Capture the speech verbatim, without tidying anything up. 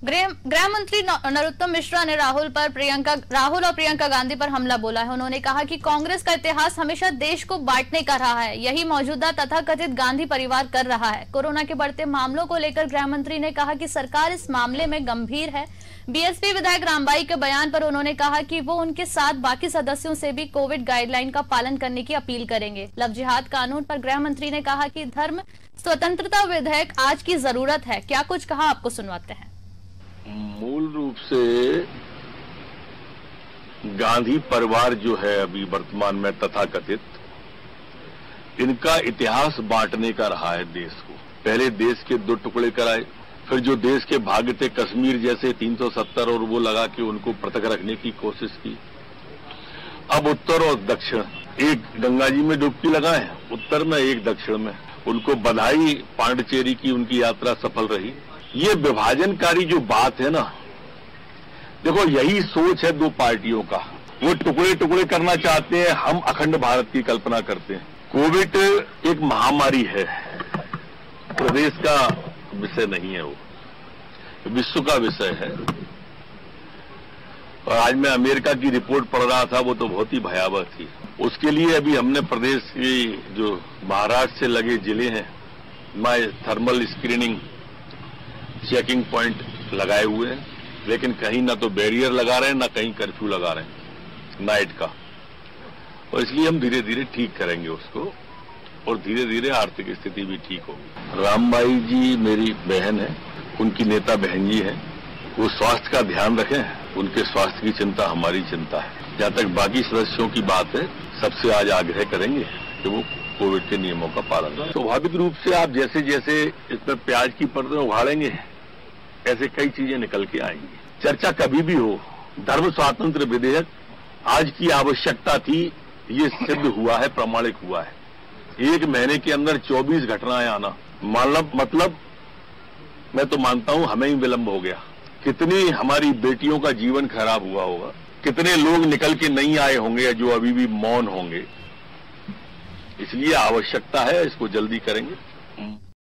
गृह गृह मंत्री नरोत्तम मिश्रा ने राहुल पर प्रियंका राहुल और प्रियंका गांधी पर हमला बोला है। उन्होंने कहा कि कांग्रेस का इतिहास हमेशा देश को बांटने का रहा है, यही मौजूदा तथाकथित गांधी परिवार कर रहा है। कोरोना के बढ़ते मामलों को लेकर गृह मंत्री ने कहा कि सरकार इस मामले में गंभीर है। बीएसपी विधायक रामबाई के बयान पर उन्होंने कहा कि वो उनके साथ बाकी सदस्यों से भी कोविड गाइडलाइन का पालन करने की अपील करेंगे। लव जिहाद कानून पर गृह मंत्री ने कहा कि धर्म स्वतंत्रता विधेयक आज की जरूरत है। क्या कुछ कहा, आपको सुनवाते हैं। मूल रूप से गांधी परिवार जो है अभी वर्तमान में तथाकथित, इनका इतिहास बांटने का रहा है देश को। पहले देश के दो टुकड़े कराए, फिर जो देश के भाग थे कश्मीर जैसे तीन सौ सत्तर और वो लगा के उनको पृथक रखने की कोशिश की। अब उत्तर और दक्षिण, एक गंगा जी में डुबकी लगाए, उत्तर में एक दक्षिण में। उनको बधाई, पांडिचेरी की उनकी यात्रा सफल रही। ये विभाजनकारी जो बात है ना, देखो यही सोच है दो पार्टियों का। वो टुकड़े टुकड़े करना चाहते हैं, हम अखंड भारत की कल्पना करते हैं। कोविड एक महामारी है, प्रदेश का विषय नहीं है, वो विश्व का विषय है। और आज मैं अमेरिका की रिपोर्ट पढ़ रहा था, वो तो बहुत ही भयावह थी। उसके लिए अभी हमने प्रदेश की जो महाराष्ट्र से लगे जिले हैं, मैं थर्मल स्क्रीनिंग चेकिंग पॉइंट लगाए हुए हैं, लेकिन कहीं ना तो बैरियर लगा रहे हैं, ना कहीं कर्फ्यू लगा रहे हैं नाइट का। और इसलिए हम धीरे धीरे ठीक करेंगे उसको, और धीरे धीरे आर्थिक स्थिति भी ठीक होगी। रामबाई जी मेरी बहन है, उनकी नेता बहन जी है। वो स्वास्थ्य का ध्यान रखें, उनके स्वास्थ्य की चिंता हमारी चिंता है। जहां तक बाकी सदस्यों की बात है, सबसे आज आग्रह करेंगे कि वो कोविड के नियमों का पालन करें। स्वाभाविक रूप से आप जैसे जैसे इसमें प्याज की परतें उघाड़ेंगे, ऐसे कई चीजें निकल के आएंगी। चर्चा कभी भी हो, धर्म स्वातंत्र विधेयक आज की आवश्यकता थी, ये सिद्ध हुआ है, प्रमाणिक हुआ है। एक महीने के अंदर चौबीस घटनाएं आना, मतलब मतलब मैं तो मानता हूं हमें ही विलंब हो गया। कितनी हमारी बेटियों का जीवन खराब हुआ होगा, कितने लोग निकल के नहीं आए होंगे जो अभी भी मौन होंगे। इसलिए आवश्यकता है, इसको जल्दी करेंगे।